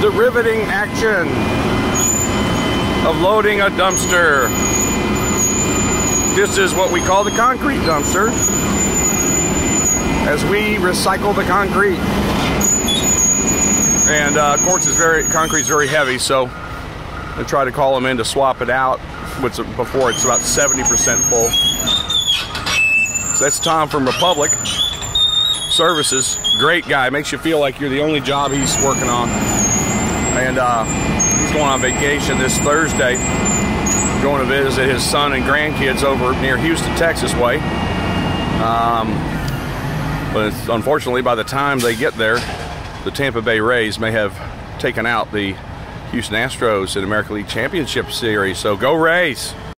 the riveting action of loading a dumpster. This is what we call the concrete dumpster, as we recycle the concrete. And of course, concrete's very heavy, so I try to call them in to swap it out before it's about 70% full. So that's Tom from Republic Services. Great guy. Makes you feel like you're the only job he's working on. And he's going on vacation this Thursday, going to visit his son and grandkids over near Houston, Texas way. But unfortunately, by the time they get there, the Tampa Bay Rays may have taken out the Houston Astros in American League Championship Series. So go Rays!